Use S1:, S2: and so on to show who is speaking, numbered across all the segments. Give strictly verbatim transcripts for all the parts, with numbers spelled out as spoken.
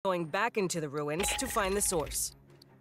S1: Going back into the ruins to find the source.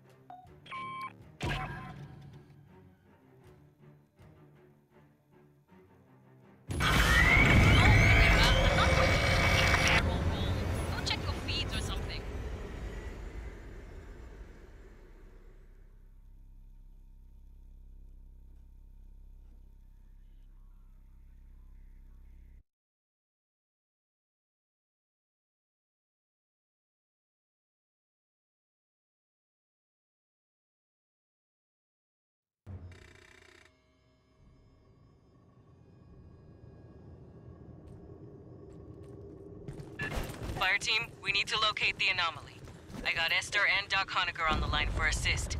S1: Fire team, we need to locate the anomaly. I got Esther and Doc Honecker on the line for assist.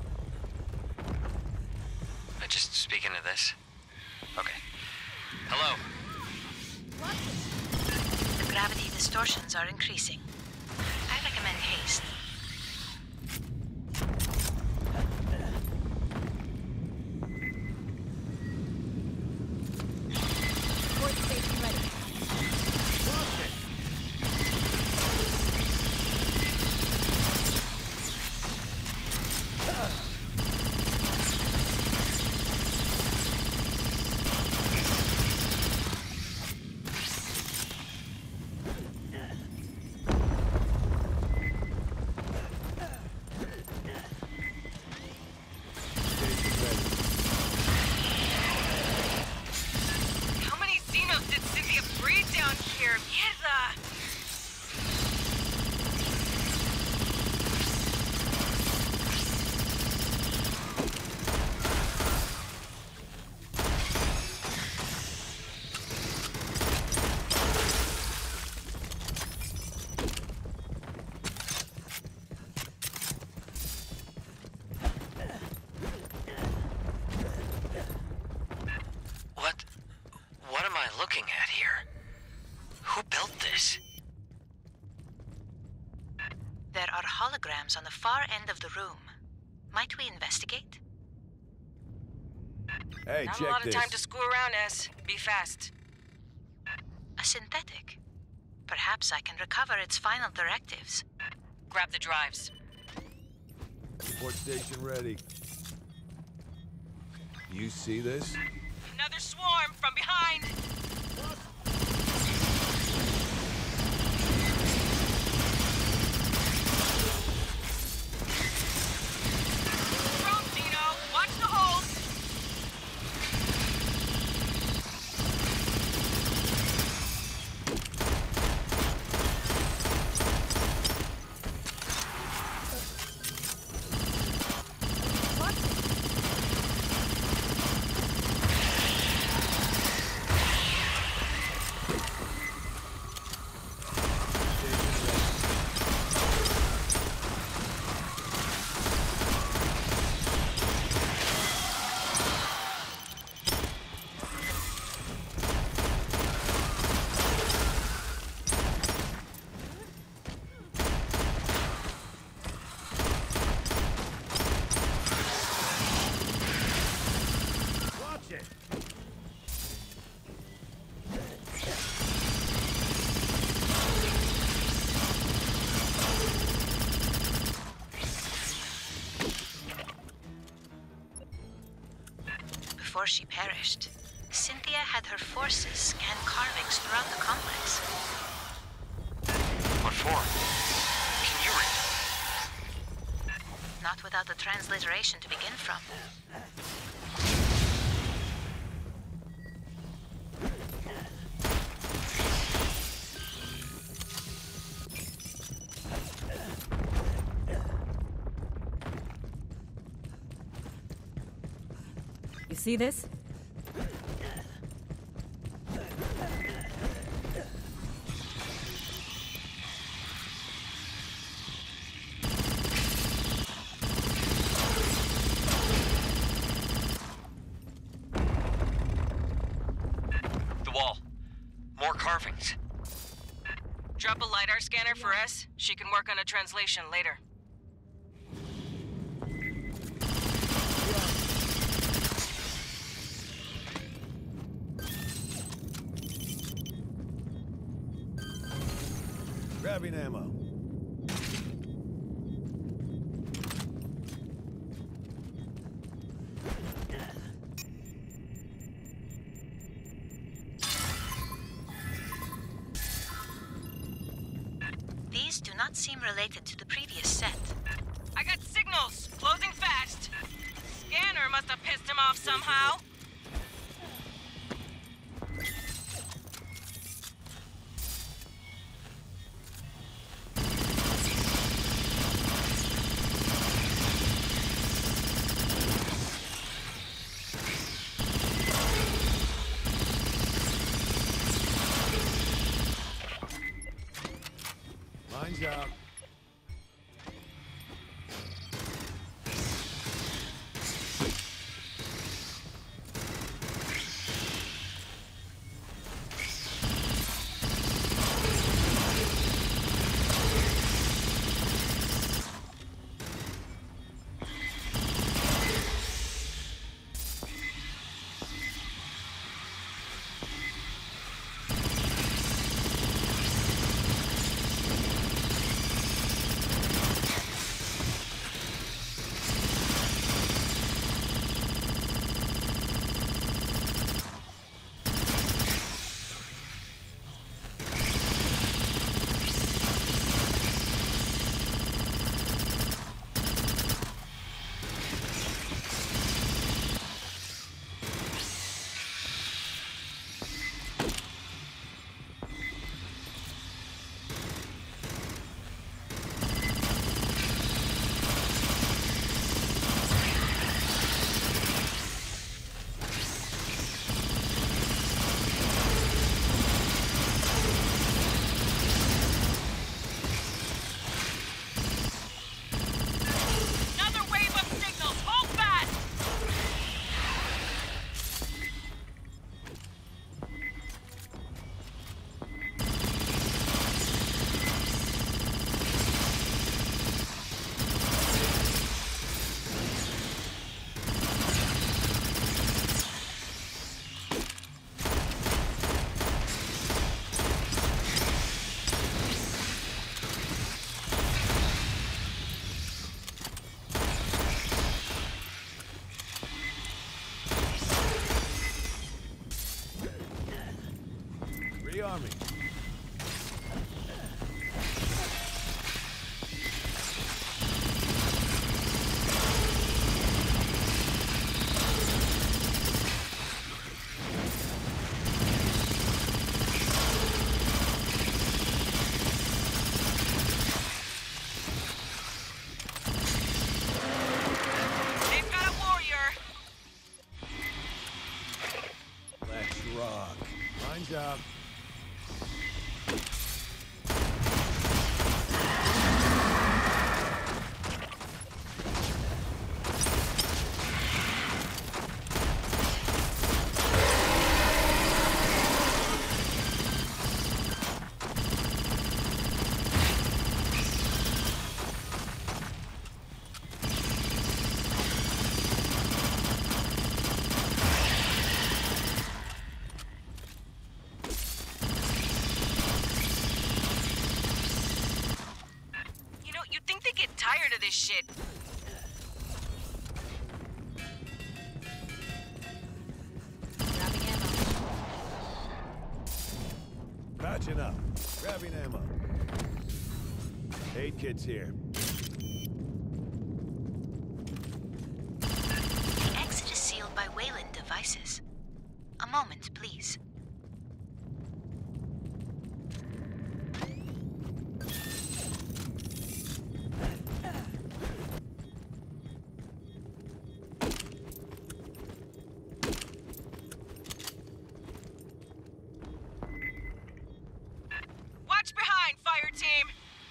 S2: Uh, just speaking to this. Okay. Hello.
S3: What? The gravity distortions are increasing. I recommend haste.
S4: Port station ready.
S3: Holograms on the far end of the room. Might we investigate?
S5: Hey,
S1: Not
S5: check
S1: a lot
S5: this.
S1: of time to screw around, S. Be fast.
S3: A synthetic. Perhaps I can recover its final directives.
S1: Grab the drives.
S5: Port station ready. You see this?
S1: Another swarm from behind! Watch the holes!
S3: Before she perished, Cynthia had her forces scan carvings throughout the complex.
S2: What for? Can you read?
S3: Not without the transliteration to begin from.
S4: You see this?
S2: The wall. More carvings.
S1: Drop a LiDAR scanner for S. She can work on a translation later.
S5: Grabbing ammo.
S3: not seem related to the previous set.
S1: I got signals! Closing fast! Scanner must have pissed him off somehow!
S5: Mine's out. Rearming.
S1: They've got a warrior!
S5: Let's rock. Mine's out.
S1: You know, you'd think they get tired of this shit.
S4: Grabbing ammo.
S5: Patching up. Grabbing ammo. Aid kit's here.
S3: The exit is sealed by Wayland devices. A moment, please.
S1: Watch behind, fire team!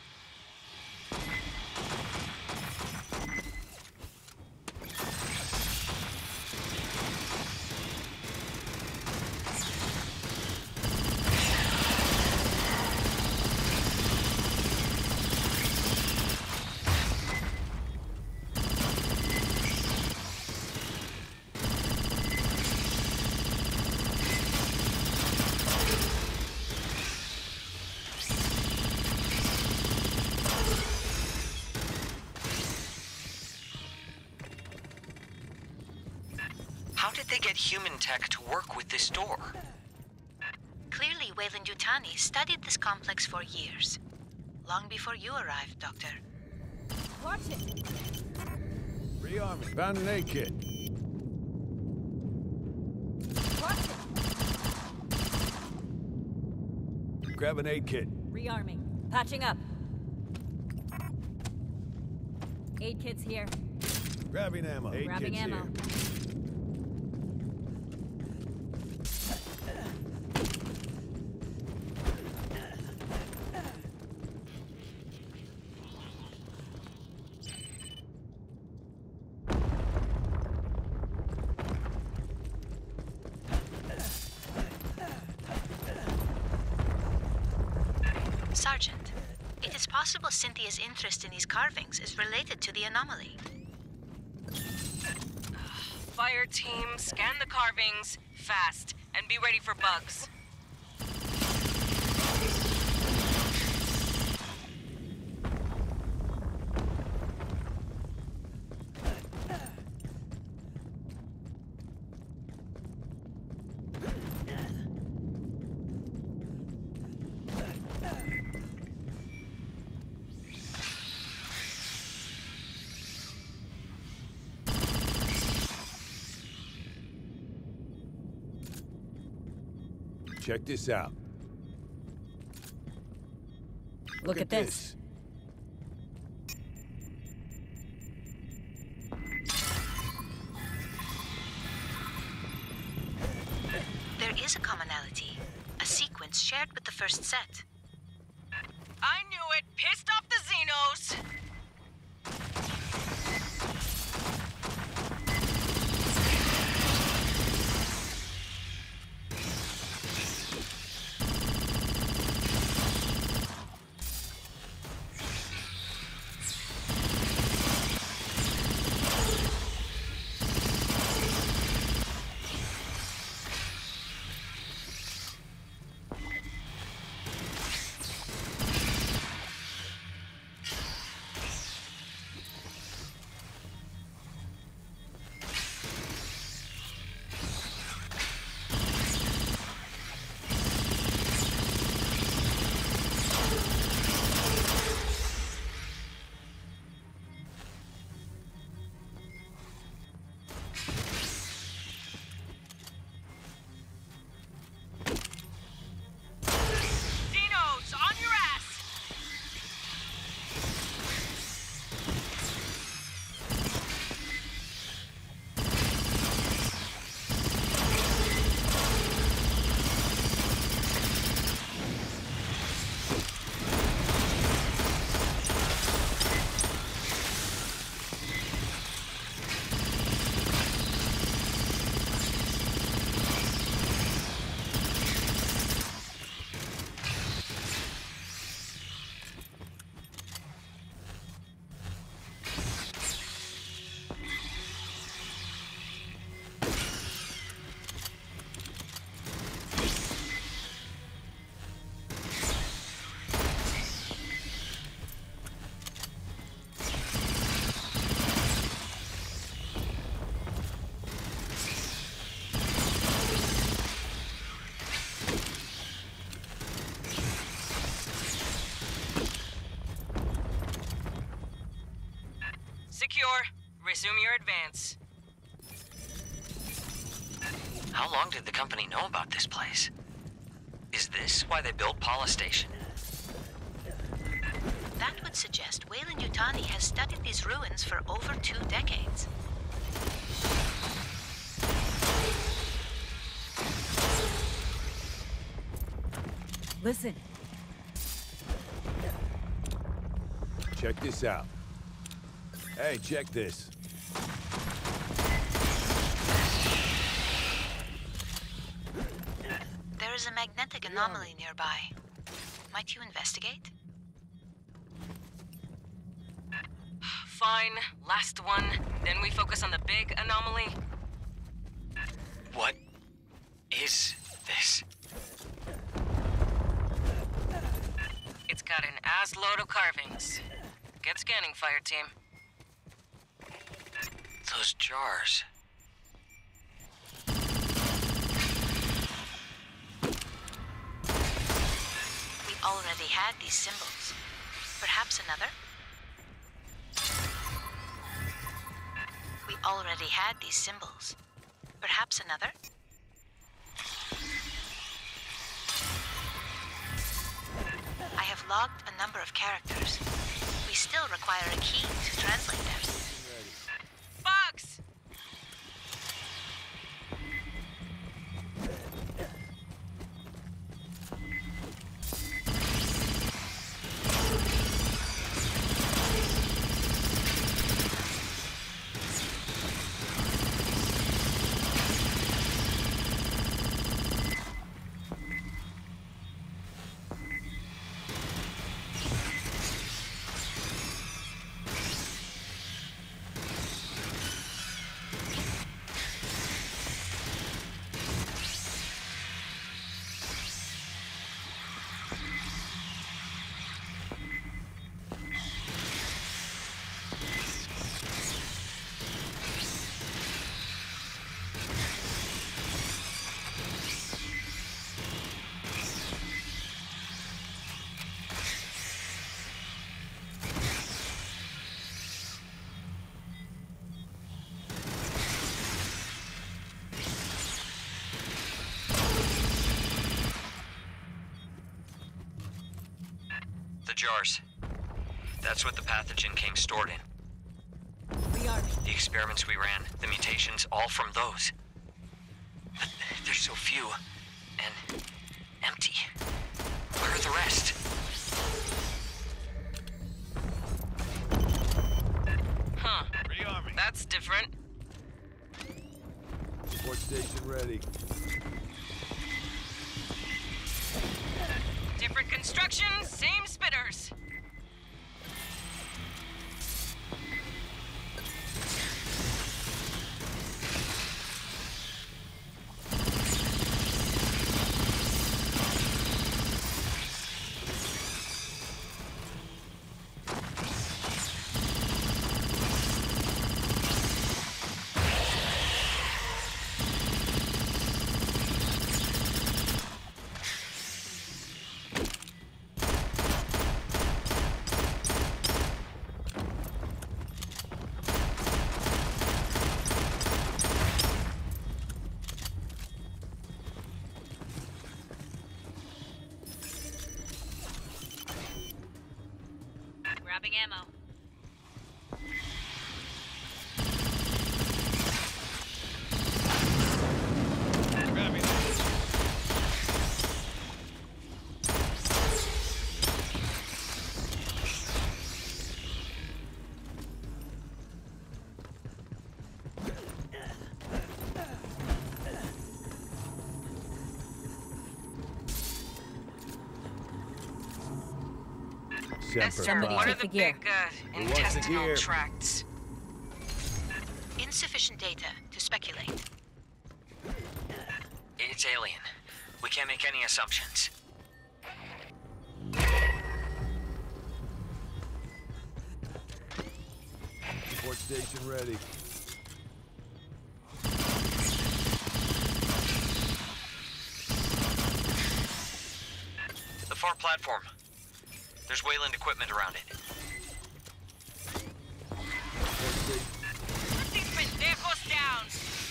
S2: How did they get human tech to work with this door?
S3: Clearly, Wayland Yutani studied this complex for years. long before you arrived, Doctor.
S4: Watch it!
S5: Rearming. Found an aid kit.
S4: Watch it!
S5: Grab an aid kit.
S4: Rearming. Patching up. Aid kit's here.
S5: Grabbing ammo. Aid
S4: Grabbing
S5: kit's
S4: ammo.
S5: here.
S3: Sergeant, it is possible Cynthia's interest in these carvings is related to the anomaly.
S1: Fire team, scan the carvings, fast, and be ready for bugs.
S5: Check this out.
S4: Look, at this.
S3: There is a commonality, a sequence shared with the first set.
S1: I knew it! Pissed off the Xenos! Xenos, on your ass! Secure. Resume your advance.
S2: How long did the company know about this place? Is this why they built Paula Station?
S3: That would suggest Weyland-Yutani has studied these ruins for over two decades.
S4: Listen.
S5: Check this out. Hey, check this.
S3: There is a magnetic anomaly nearby. Might you investigate?
S1: Fine. Last one. Then we focus on the big anomaly.
S2: What is this?
S1: It's got an ass load of carvings. Get scanning, fire team.
S2: Those jars.
S3: We already had these symbols. Perhaps another? We already had these symbols. Perhaps another? I have logged a number of characters. We still require a key to translate them.
S1: Bugs!
S2: The jars. That's what the pathogen came stored in.
S4: Rearming.
S2: The experiments we ran, the mutations, all from those. But there's so few. And empty. Where are the rest?
S1: Huh.
S5: Rearming.
S1: That's different.
S5: Support station ready.
S1: Different construction, same spitters.
S4: Grabbing ammo.
S5: Grabbing.
S1: Esther,
S4: Somebody
S1: what are
S4: take
S1: the
S4: the gear.
S1: big, uh,
S5: Who wants the
S1: intestinal
S5: gear?
S1: tracts?
S3: Insufficient data to speculate.
S2: It's alien. We can't make any assumptions.
S5: Support station ready.
S2: The far platform. There's Wayland equipment around it.
S5: Support station.
S1: Put these pendejos down!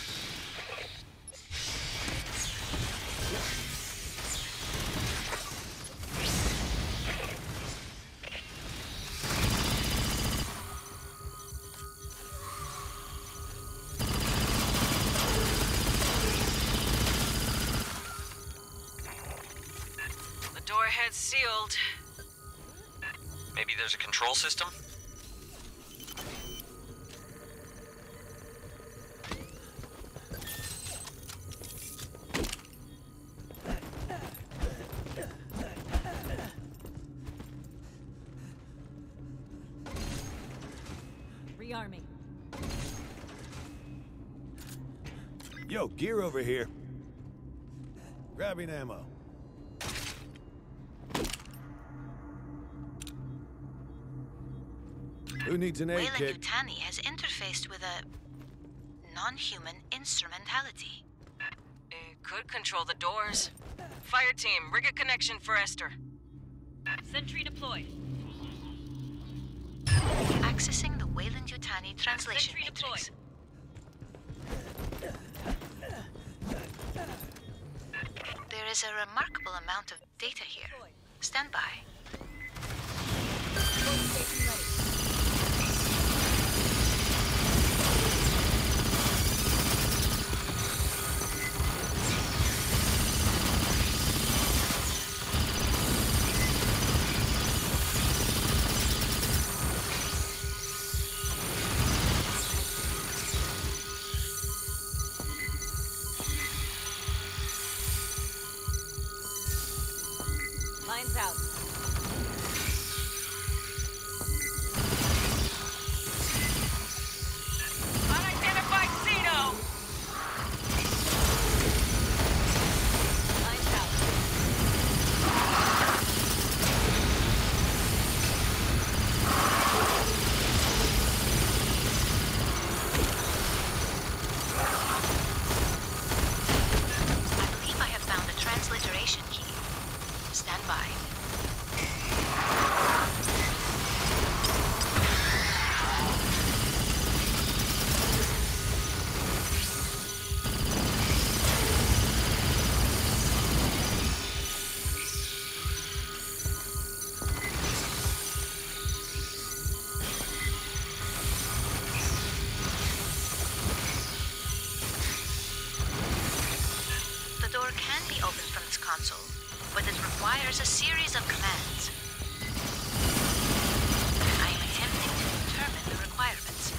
S1: The door ahead's sealed.
S2: Maybe there's a control system?
S4: Rearming.
S5: Yo, gear over here. Grabbing ammo. Who needs an aid
S3: Wayland
S5: kit?
S3: Yutani has interfaced with a non-human instrumentality.
S1: It could control the doors. Fire team, rig a connection for Esther.
S4: Sentry deployed.
S3: Accessing the Weyland-Yutani translation
S1: Sentry
S3: matrix. There is a remarkable amount of data here. Stand by.
S4: Station ready. Lines out.
S1: Unidentified Xeno!
S4: Lines out.
S3: I believe I have found a transliteration key. Stand by. The door can be opened from this console, but it requires a series of commands. I am attempting to determine the requirements.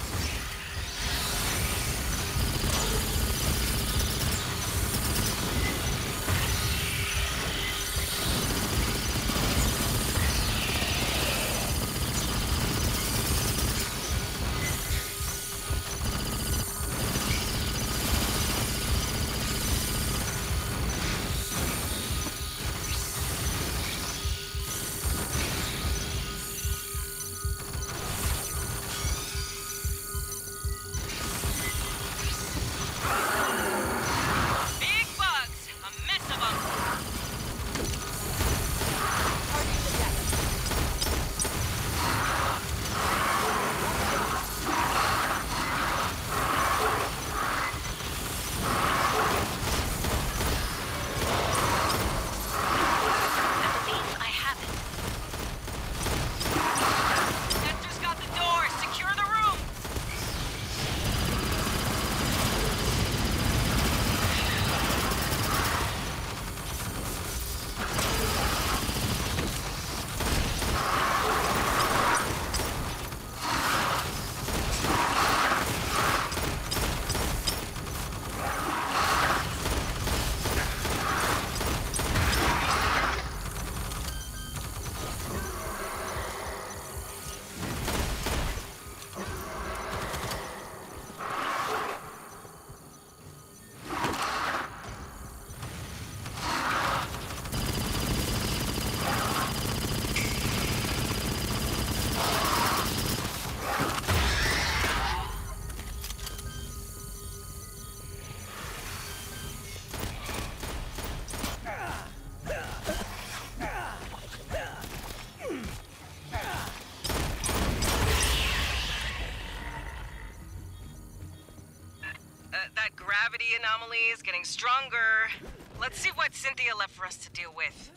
S1: Big bugs! A mess of them!
S4: Targeting the deck.
S3: I believe I have it.
S1: Nestor's got the door! Secure the room! Uh, that gravity anomaly is getting stronger. Let's see what Cynthia left for us to deal with.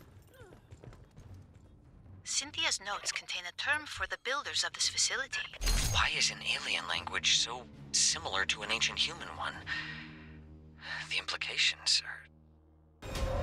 S3: Cynthia's notes contain a term for the builders of this facility.
S2: Why is an alien language so similar to an ancient human one? The implications are